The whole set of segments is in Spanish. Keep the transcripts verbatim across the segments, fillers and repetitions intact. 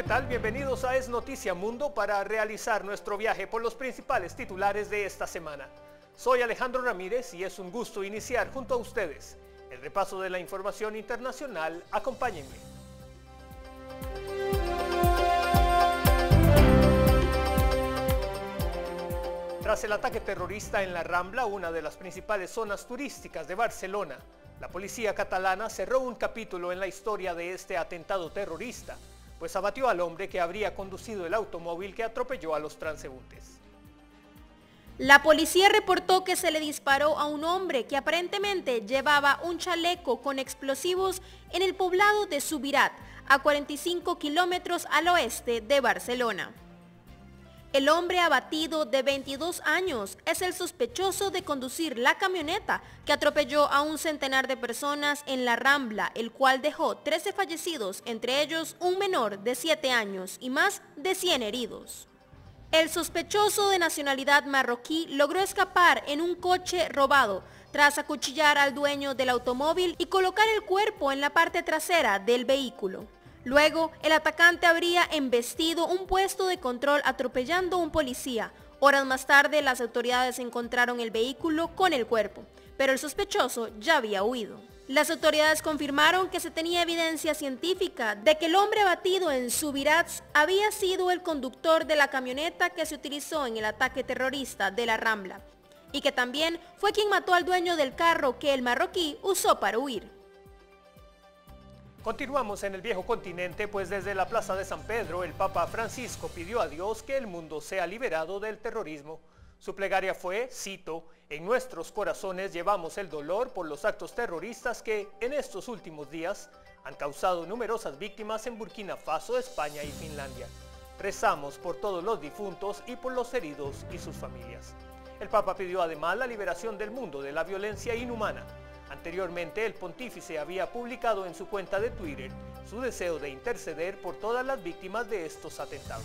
tal? Bienvenidos a Es Noticia Mundo para realizar nuestro viaje por los principales titulares de esta semana. Soy Alejandro Ramírez y es un gusto iniciar junto a ustedes el repaso de la información internacional. Acompáñenme. Tras el ataque terrorista en la Rambla, una de las principales zonas turísticas de Barcelona, la policía catalana cerró un capítulo en la historia de este atentado terrorista, pues abatió al hombre que habría conducido el automóvil que atropelló a los transeúntes. La policía reportó que se le disparó a un hombre que aparentemente llevaba un chaleco con explosivos en el poblado de Subirat, a cuarenta y cinco kilómetros al oeste de Barcelona. El hombre abatido de veintidós años es el sospechoso de conducir la camioneta que atropelló a un centenar de personas en la Rambla, el cual dejó trece fallecidos, entre ellos un menor de siete años y más de cien heridos. El sospechoso de nacionalidad marroquí logró escapar en un coche robado tras acuchillar al dueño del automóvil y colocar el cuerpo en la parte trasera del vehículo. Luego, el atacante habría embestido un puesto de control atropellando a un policía. Horas más tarde, las autoridades encontraron el vehículo con el cuerpo, pero el sospechoso ya había huido. Las autoridades confirmaron que se tenía evidencia científica de que el hombre abatido en Subirat había sido el conductor de la camioneta que se utilizó en el ataque terrorista de la Rambla, y que también fue quien mató al dueño del carro que el marroquí usó para huir. Continuamos en el viejo continente, pues desde la Plaza de San Pedro, el Papa Francisco pidió a Dios que el mundo sea liberado del terrorismo. Su plegaria fue, cito, «En nuestros corazones llevamos el dolor por los actos terroristas que, en estos últimos días, han causado numerosas víctimas en Burkina Faso, España y Finlandia. Rezamos por todos los difuntos y por los heridos y sus familias». El Papa pidió además la liberación del mundo de la violencia inhumana. Anteriormente, el pontífice había publicado en su cuenta de Twitter su deseo de interceder por todas las víctimas de estos atentados.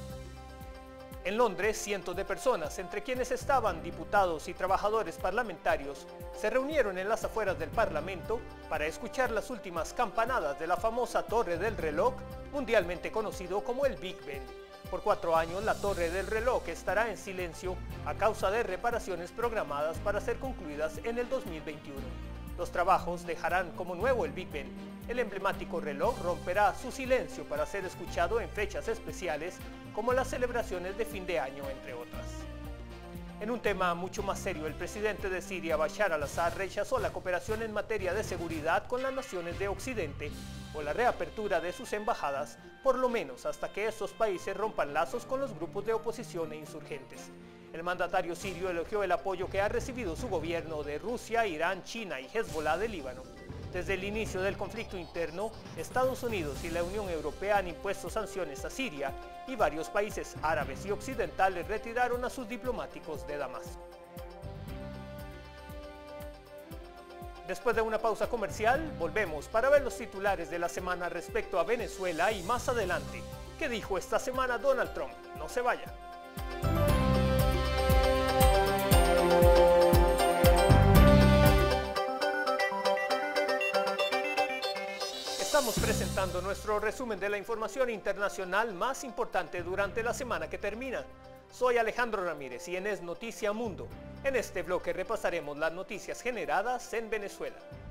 En Londres, cientos de personas, entre quienes estaban diputados y trabajadores parlamentarios, se reunieron en las afueras del Parlamento para escuchar las últimas campanadas de la famosa Torre del Reloj, mundialmente conocido como el Big Ben. Por cuatro años, la Torre del Reloj estará en silencio a causa de reparaciones programadas para ser concluidas en el dos mil veintiuno. Los trabajos dejarán como nuevo el Big Ben. El emblemático reloj romperá su silencio para ser escuchado en fechas especiales como las celebraciones de fin de año, entre otras. En un tema mucho más serio, el presidente de Siria, Bashar al-Assad, rechazó la cooperación en materia de seguridad con las naciones de Occidente o la reapertura de sus embajadas, por lo menos hasta que estos países rompan lazos con los grupos de oposición e insurgentes. El mandatario sirio elogió el apoyo que ha recibido su gobierno de Rusia, Irán, China y Hezbollah de Líbano. Desde el inicio del conflicto interno, Estados Unidos y la Unión Europea han impuesto sanciones a Siria y varios países árabes y occidentales retiraron a sus diplomáticos de Damasco. Después de una pausa comercial, volvemos para ver los titulares de la semana respecto a Venezuela y más adelante, ¿qué dijo esta semana Donald Trump? No se vaya. Estamos presentando nuestro resumen de la información internacional más importante durante la semana que termina. Soy Alejandro Ramírez y en Es Noticia Mundo. En este bloque repasaremos las noticias generadas en Venezuela.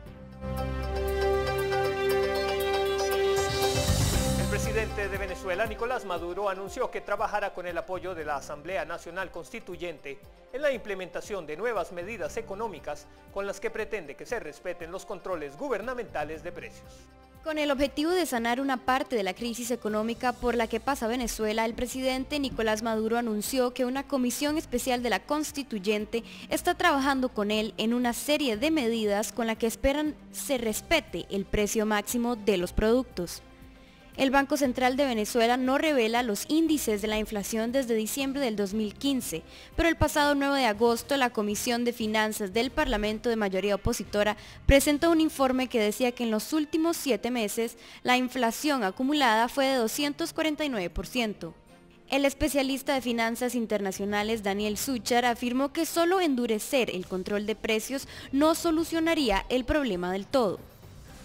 El presidente de Venezuela, Nicolás Maduro, anunció que trabajará con el apoyo de la Asamblea Nacional Constituyente en la implementación de nuevas medidas económicas con las que pretende que se respeten los controles gubernamentales de precios. Con el objetivo de sanar una parte de la crisis económica por la que pasa Venezuela, el presidente Nicolás Maduro anunció que una comisión especial de la Constituyente está trabajando con él en una serie de medidas con la que esperan se respete el precio máximo de los productos. El Banco Central de Venezuela no revela los índices de la inflación desde diciembre del dos mil quince, pero el pasado nueve de agosto la Comisión de Finanzas del Parlamento de mayoría opositora presentó un informe que decía que en los últimos siete meses la inflación acumulada fue de doscientos cuarenta y nueve por ciento. El especialista de finanzas internacionales Daniel Suchar afirmó que solo endurecer el control de precios no solucionaría el problema del todo.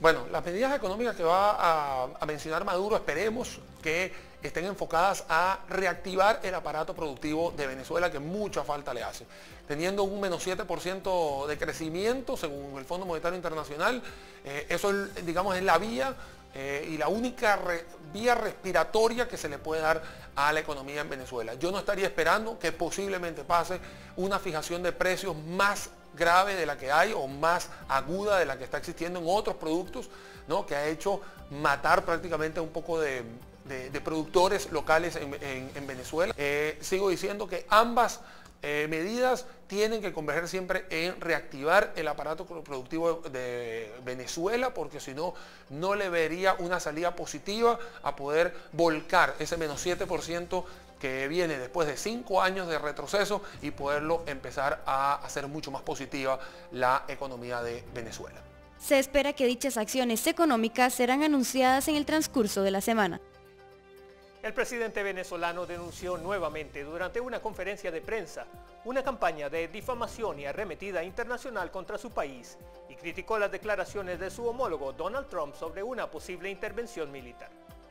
Bueno, las medidas económicas que va a, a mencionar Maduro, esperemos que estén enfocadas a reactivar el aparato productivo de Venezuela, que mucha falta le hace. Teniendo un menos siete por ciento de crecimiento, según el Fondo Monetario Internacional, eh, eso, digamos, es la vía eh, y la única re, vía respiratoria que se le puede dar a la economía en Venezuela. Yo no estaría esperando que posiblemente pase una fijación de precios más grave de la que hay o más aguda de la que está existiendo en otros productos, ¿no?, que ha hecho matar prácticamente un poco de, de, de productores locales en, en, en Venezuela. Eh, sigo diciendo que ambas eh, medidas tienen que converger siempre en reactivar el aparato productivo de Venezuela, porque si no, no le vería una salida positiva a poder volcar ese menos siete por ciento que viene después de cinco años de retroceso y poderlo empezar a hacer mucho más positiva la economía de Venezuela. Se espera que dichas acciones económicas serán anunciadas en el transcurso de la semana. El presidente venezolano denunció nuevamente durante una conferencia de prensa una campaña de difamación y arremetida internacional contra su país y criticó las declaraciones de su homólogo Donald Trump sobre una posible intervención militar.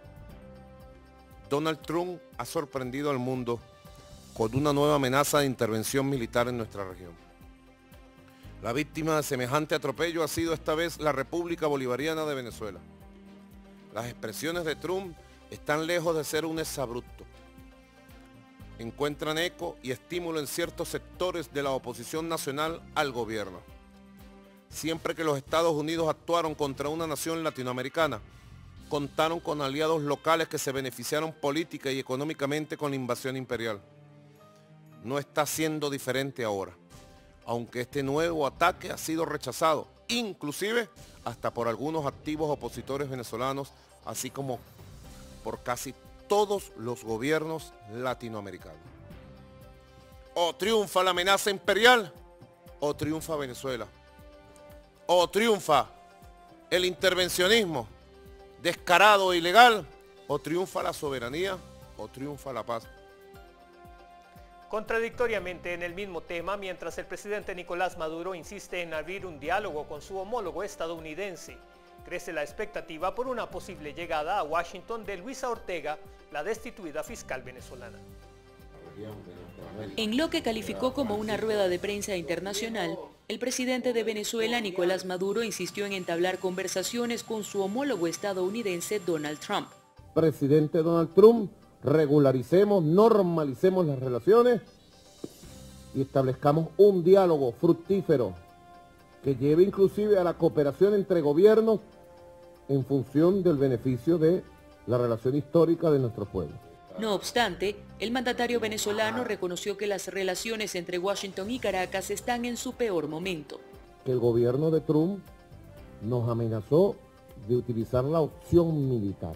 Donald Trump ha sorprendido al mundo con una nueva amenaza de intervención militar en nuestra región. La víctima de semejante atropello ha sido esta vez la República Bolivariana de Venezuela. Las expresiones de Trump están lejos de ser un exabrupto. Encuentran eco y estímulo en ciertos sectores de la oposición nacional al gobierno. Siempre que los Estados Unidos actuaron contra una nación latinoamericana, contaron con aliados locales que se beneficiaron política y económicamente con la invasión imperial. No está siendo diferente ahora, aunque este nuevo ataque ha sido rechazado, inclusive hasta por algunos activos opositores venezolanos, así como por casi todos los gobiernos latinoamericanos. O triunfa la amenaza imperial, o triunfa Venezuela. O triunfa el intervencionismo descarado e ilegal, o triunfa la soberanía, o triunfa la paz. Contradictoriamente en el mismo tema, mientras el presidente Nicolás Maduro insiste en abrir un diálogo con su homólogo estadounidense, crece la expectativa por una posible llegada a Washington de Luisa Ortega, la destituida fiscal venezolana. En lo que calificó como una rueda de prensa internacional, el presidente de Venezuela, Nicolás Maduro, insistió en entablar conversaciones con su homólogo estadounidense, Donald Trump. Presidente Donald Trump, regularicemos, normalicemos las relaciones y establezcamos un diálogo fructífero que lleve inclusive a la cooperación entre gobiernos en función del beneficio de la relación histórica de nuestro pueblo. No obstante, el mandatario venezolano reconoció que las relaciones entre Washington y Caracas están en su peor momento. Que el gobierno de Trump nos amenazó de utilizar la opción militar.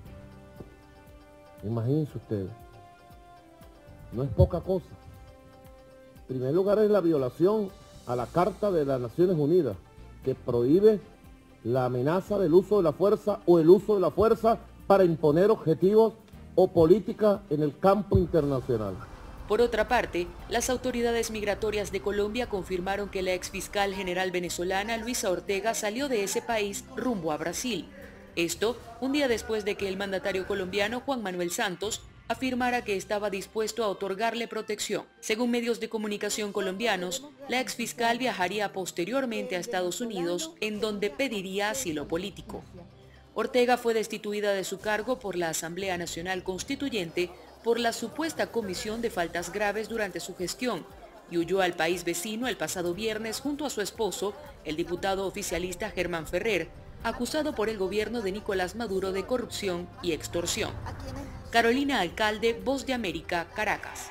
Imagínense ustedes, no es poca cosa. En primer lugar es la violación a la Carta de las Naciones Unidas, que prohíbe la amenaza del uso de la fuerza o el uso de la fuerza para imponer objetivos o política en el campo internacional. Por otra parte, las autoridades migratorias de Colombia confirmaron que la exfiscal general venezolana Luisa Ortega salió de ese país rumbo a Brasil. Esto un día después de que el mandatario colombiano Juan Manuel Santos afirmara que estaba dispuesto a otorgarle protección. Según medios de comunicación colombianos, la exfiscal viajaría posteriormente a Estados Unidos, en donde pediría asilo político. Ortega fue destituida de su cargo por la Asamblea Nacional Constituyente por la supuesta comisión de faltas graves durante su gestión y huyó al país vecino el pasado viernes junto a su esposo, el diputado oficialista Germán Ferrer, acusado por el gobierno de Nicolás Maduro de corrupción y extorsión. Carolina Alcalde, Voz de América, Caracas.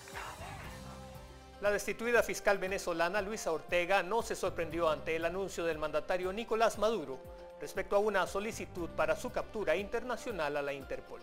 La destituida fiscal venezolana Luisa Ortega no se sorprendió ante el anuncio del mandatario Nicolás Maduro respecto a una solicitud para su captura internacional a la Interpol.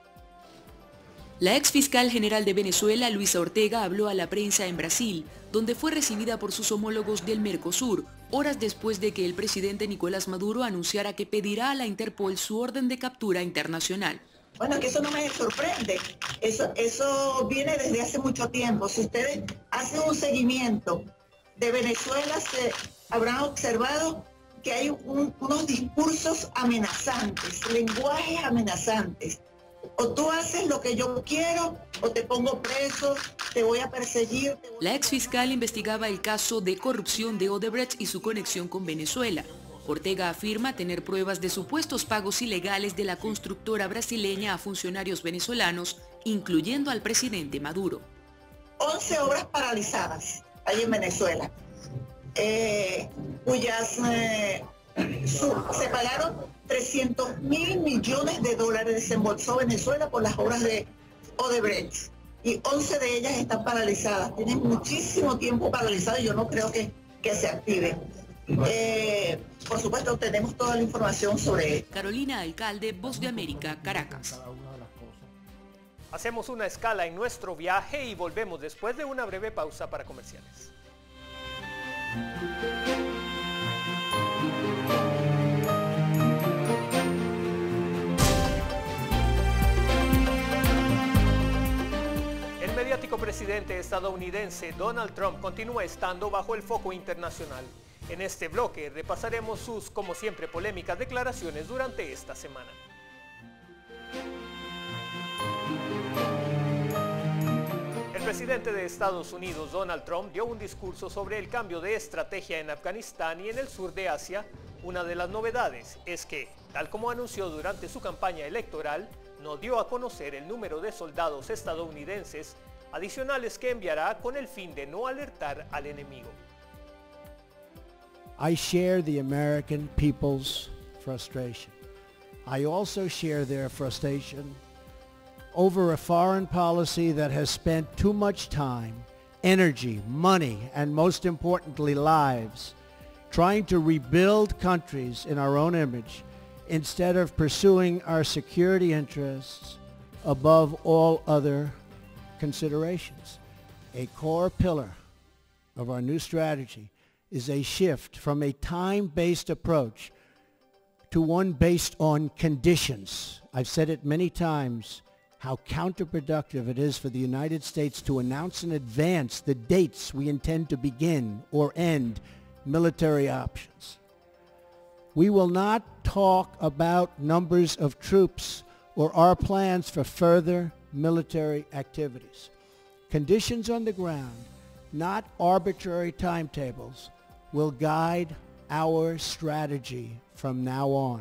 La ex fiscal general de Venezuela, Luisa Ortega, habló a la prensa en Brasil, donde fue recibida por sus homólogos del Mercosur, horas después de que el presidente Nicolás Maduro anunciara que pedirá a la Interpol su orden de captura internacional. Bueno, que eso no me sorprende, eso, eso viene desde hace mucho tiempo. Si ustedes hacen un seguimiento de Venezuela, se habrán observado que hay un, unos discursos amenazantes, lenguajes amenazantes. O tú haces lo que yo quiero, o te pongo preso, te voy a perseguir. Te voy La a... exfiscal investigaba el caso de corrupción de Odebrecht y su conexión con Venezuela. Ortega afirma tener pruebas de supuestos pagos ilegales de la constructora brasileña a funcionarios venezolanos, incluyendo al presidente Maduro. once obras paralizadas ahí en Venezuela, eh, cuyas eh, su, se pagaron trescientos mil millones de dólares, desembolsó Venezuela por las obras de Odebrecht, y once de ellas están paralizadas, tienen muchísimo tiempo paralizadas y yo no creo que, que se activen. Eh, por supuesto, tenemos toda la información sobre... Carolina Alcalde, Voz de América, Caracas. Hacemos una escala en nuestro viaje y volvemos después de una breve pausa para comerciales. El mediático presidente estadounidense Donald Trump continúa estando bajo el foco internacional. En este bloque repasaremos sus, como siempre, polémicas declaraciones durante esta semana. El presidente de Estados Unidos, Donald Trump, dio un discurso sobre el cambio de estrategia en Afganistán y en el sur de Asia. Una de las novedades es que, tal como anunció durante su campaña electoral, no dio a conocer el número de soldados estadounidenses adicionales que enviará con el fin de no alertar al enemigo. I share the American people's frustration. I also share their frustration over a foreign policy that has spent too much time, energy, money, and most importantly, lives, trying to rebuild countries in our own image instead of pursuing our security interests above all other considerations. A core pillar of our new strategy is a shift from a time-based approach to one based on conditions. I've said it many times, how counterproductive it is for the United States to announce in advance the dates we intend to begin or end military options. We will not talk about numbers of troops or our plans for further military activities. Conditions on the ground, not arbitrary timetables, will guide our strategy from now on.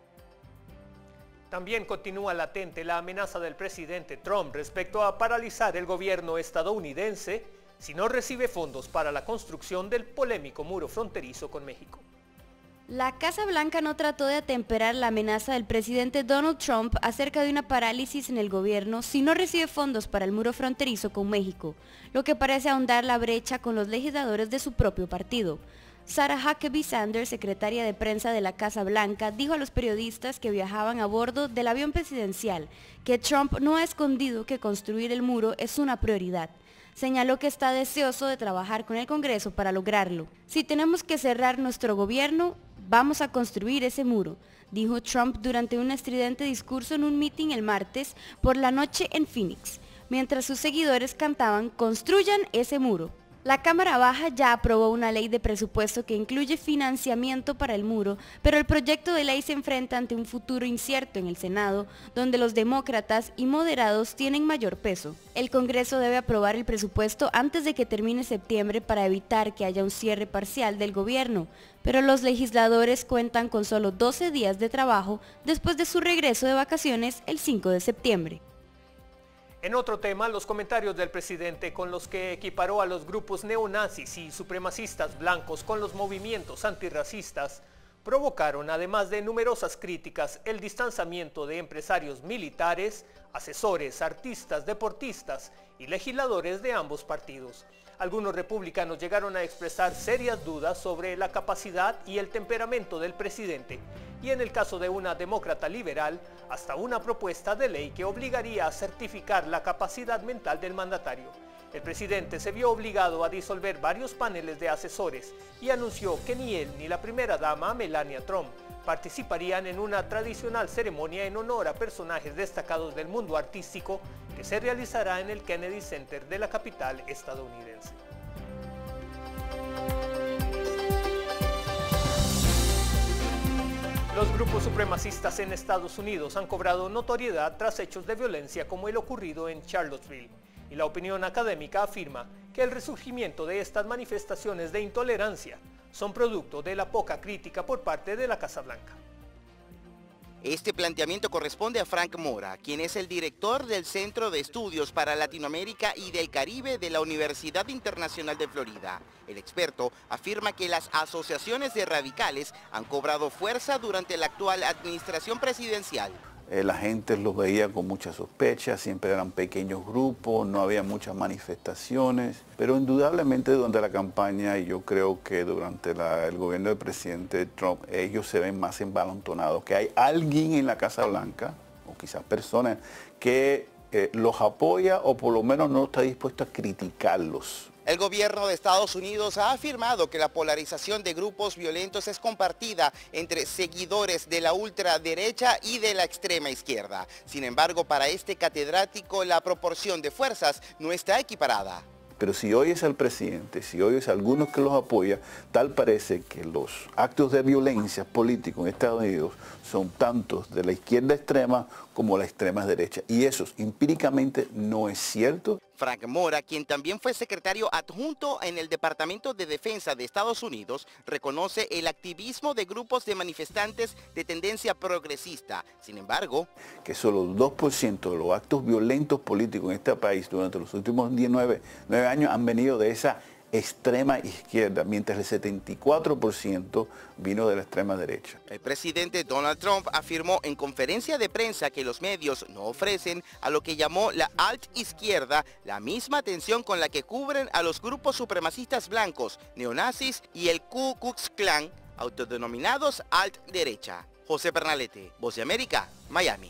También continúa latente la amenaza del presidente Trump respecto a paralizar el gobierno estadounidense si no recibe fondos para la construcción del polémico muro fronterizo con México. La Casa Blanca no trató de atemperar la amenaza del presidente Donald Trump acerca de una parálisis en el gobierno si no recibe fondos para el muro fronterizo con México, lo que parece ahondar la brecha con los legisladores de su propio partido. Sarah Huckabee Sanders, secretaria de prensa de la Casa Blanca, dijo a los periodistas que viajaban a bordo del avión presidencial que Trump no ha escondido que construir el muro es una prioridad. Señaló que está deseoso de trabajar con el Congreso para lograrlo. Si tenemos que cerrar nuestro gobierno, vamos a construir ese muro, dijo Trump durante un estridente discurso en un mitin el martes por la noche en Phoenix, mientras sus seguidores cantaban «Construyan ese muro». La Cámara Baja ya aprobó una ley de presupuesto que incluye financiamiento para el muro, pero el proyecto de ley se enfrenta ante un futuro incierto en el Senado, donde los demócratas y moderados tienen mayor peso. El Congreso debe aprobar el presupuesto antes de que termine septiembre para evitar que haya un cierre parcial del gobierno, pero los legisladores cuentan con solo doce días de trabajo después de su regreso de vacaciones el cinco de septiembre. En otro tema, los comentarios del presidente con los que equiparó a los grupos neonazis y supremacistas blancos con los movimientos antirracistas provocaron, además de numerosas críticas, el distanciamiento de empresarios militares, asesores, artistas, deportistas y legisladores de ambos partidos. Algunos republicanos llegaron a expresar serias dudas sobre la capacidad y el temperamento del presidente, y en el caso de una demócrata liberal, hasta una propuesta de ley que obligaría a certificar la capacidad mental del mandatario. El presidente se vio obligado a disolver varios paneles de asesores y anunció que ni él ni la primera dama, Melania Trump, participarían en una tradicional ceremonia en honor a personajes destacados del mundo artístico que se realizará en el Kennedy Center de la capital estadounidense. Los grupos supremacistas en Estados Unidos han cobrado notoriedad tras hechos de violencia como el ocurrido en Charlottesville, y la opinión académica afirma que el resurgimiento de estas manifestaciones de intolerancia son producto de la poca crítica por parte de la Casa Blanca. Este planteamiento corresponde a Frank Mora, quien es el director del Centro de Estudios para Latinoamérica y del Caribe de la Universidad Internacional de Florida. El experto afirma que las asociaciones de radicales han cobrado fuerza durante la actual administración presidencial. Eh, la gente los veía con mucha sospecha, siempre eran pequeños grupos, no había muchas manifestaciones, pero indudablemente durante la campaña, y yo creo que durante la, el gobierno del presidente Trump, ellos se ven más envalentonados, que hay alguien en la Casa Blanca, o quizás personas, que eh, los apoya o por lo menos no está dispuesto a criticarlos. El gobierno de Estados Unidos ha afirmado que la polarización de grupos violentos es compartida entre seguidores de la ultraderecha y de la extrema izquierda. Sin embargo, para este catedrático, la proporción de fuerzas no está equiparada. Pero si oyes al presidente, si oyes a algunos que los apoyan, tal parece que los actos de violencia políticos en Estados Unidos son tantos de la izquierda extrema como la extrema derecha. Y eso empíricamente no es cierto. Frank Mora, quien también fue secretario adjunto en el Departamento de Defensa de Estados Unidos, reconoce el activismo de grupos de manifestantes de tendencia progresista. Sin embargo, que solo dos por ciento de los actos violentos políticos en este país durante los últimos diecinueve años han venido de esa extrema izquierda, mientras el setenta y cuatro por ciento vino de la extrema derecha. El presidente Donald Trump afirmó en conferencia de prensa que los medios no ofrecen a lo que llamó la alt izquierda la misma atención con la que cubren a los grupos supremacistas blancos, neonazis y el Ku Klux Klan, autodenominados alt derecha. José Pernalete, Voz de América, Miami.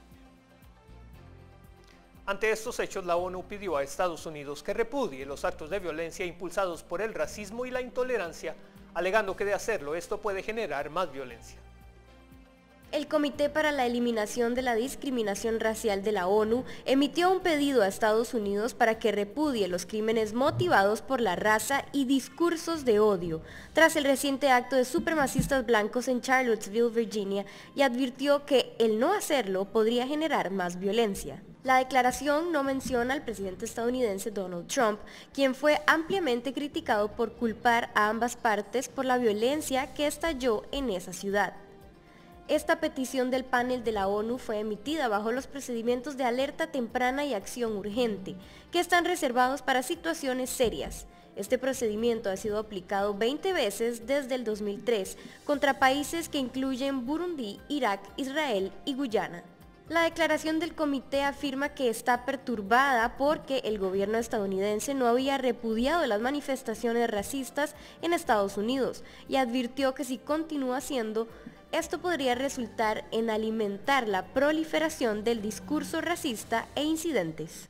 Ante estos hechos, la ONU pidió a Estados Unidos que repudie los actos de violencia impulsados por el racismo y la intolerancia, alegando que de hacerlo esto puede generar más violencia. El Comité para la Eliminación de la Discriminación Racial de la ONU emitió un pedido a Estados Unidos para que repudie los crímenes motivados por la raza y discursos de odio, tras el reciente acto de supremacistas blancos en Charlottesville, Virginia, y advirtió que el no hacerlo podría generar más violencia. La declaración no menciona al presidente estadounidense Donald Trump, quien fue ampliamente criticado por culpar a ambas partes por la violencia que estalló en esa ciudad. Esta petición del panel de la ONU fue emitida bajo los procedimientos de alerta temprana y acción urgente, que están reservados para situaciones serias. Este procedimiento ha sido aplicado veinte veces desde el dos mil tres contra países que incluyen Burundi, Irak, Israel y Guyana. La declaración del comité afirma que está perturbada porque el gobierno estadounidense no había repudiado las manifestaciones racistas en Estados Unidos y advirtió que si continúa haciendo, esto podría resultar en alimentar la proliferación del discurso racista e incidentes.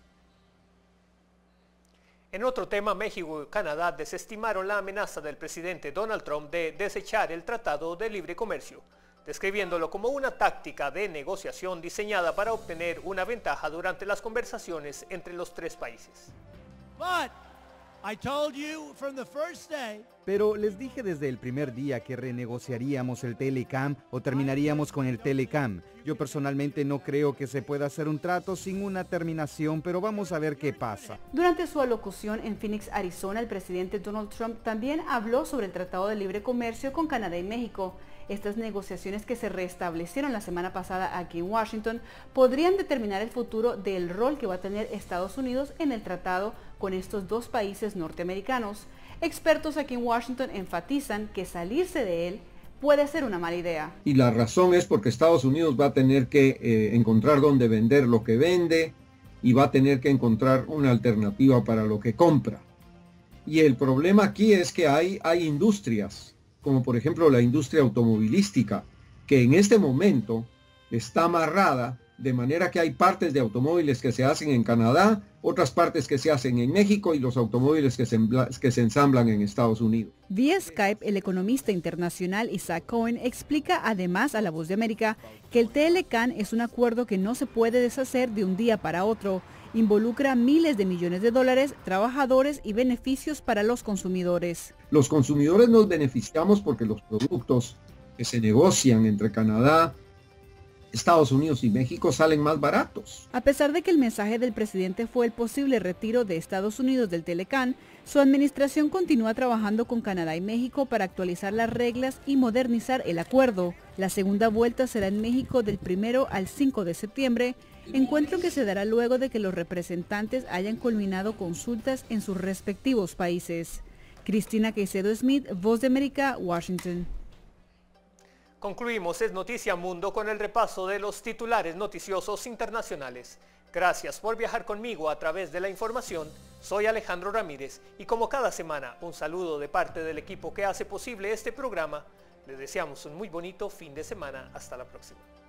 En otro tema, México y Canadá desestimaron la amenaza del presidente Donald Trump de desechar el Tratado de Libre Comercio, describiéndolo como una táctica de negociación diseñada para obtener una ventaja durante las conversaciones entre los tres países. But I told you from the first day. Pero les dije desde el primer día que renegociaríamos el Telecam o terminaríamos con el Telecam. Yo personalmente no creo que se pueda hacer un trato sin una terminación, pero vamos a ver qué pasa. Durante su alocución en Phoenix, Arizona, el presidente Donald Trump también habló sobre el Tratado de Libre Comercio con Canadá y México. Estas negociaciones, que se restablecieron la semana pasada aquí en Washington, podrían determinar el futuro del rol que va a tener Estados Unidos en el tratado con estos dos países norteamericanos. Expertos aquí en Washington enfatizan que salirse de él puede ser una mala idea. Y la razón es porque Estados Unidos va a tener que eh, encontrar dónde vender lo que vende y va a tener que encontrar una alternativa para lo que compra. Y el problema aquí es que hay, hay industrias, como por ejemplo la industria automovilística, que en este momento está amarrada, de manera que hay partes de automóviles que se hacen en Canadá, otras partes que se hacen en México y los automóviles que se, que se ensamblan en Estados Unidos. Vía Skype, el economista internacional Isaac Cohen explica además a La Voz de América que el Telecam es un acuerdo que no se puede deshacer de un día para otro. Involucra miles de millones de dólares, trabajadores y beneficios para los consumidores. Los consumidores nos beneficiamos porque los productos que se negocian entre Canadá, Estados Unidos y México salen más baratos. A pesar de que el mensaje del presidente fue el posible retiro de Estados Unidos del Telecán, su administración continúa trabajando con Canadá y México para actualizar las reglas y modernizar el acuerdo. La segunda vuelta será en México del primero al cinco de septiembre, encuentro que se dará luego de que los representantes hayan culminado consultas en sus respectivos países. Cristina Caicedo Smith, Voz de América, Washington. Concluimos Es Noticia Mundo con el repaso de los titulares noticiosos internacionales. Gracias por viajar conmigo a través de la información. Soy Alejandro Ramírez y como cada semana, un saludo de parte del equipo que hace posible este programa. Les deseamos un muy bonito fin de semana. Hasta la próxima.